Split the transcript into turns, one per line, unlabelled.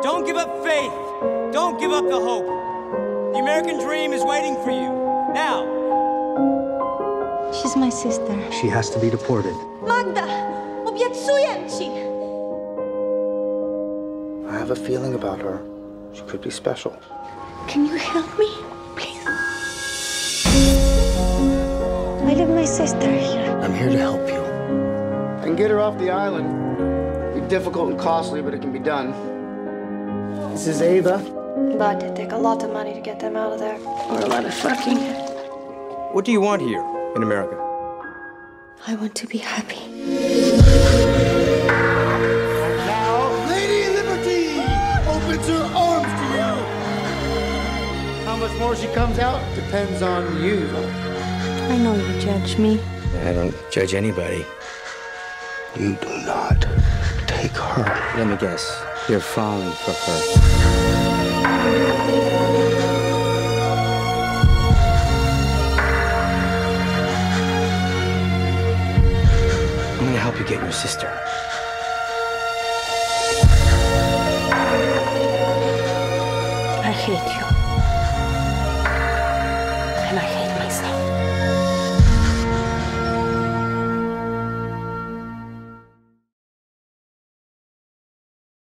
Don't give up faith. Don't give up the hope. The American dream is waiting for you. Now.
She's my sister.
She has to be deported.
Magda! Obiecuję ci!
I have a feeling about her. She could be special.
Can you help me, please? I leave my sister here.
I'm here to help you.
I can get her off the island. It'll be difficult and costly, but it can be done. This is Ava.
But it'd take a lot of money to get them out of there. Or a lot of fucking.
What do you want here in America?
I want to be happy.
Now, Lady Liberty opens her arms to you. How much more she comes out depends on you.
I know you judge me.
I don't judge anybody.
You do not take her.
Let me guess. You're falling for her. I'm gonna help you get your sister.
I hate you.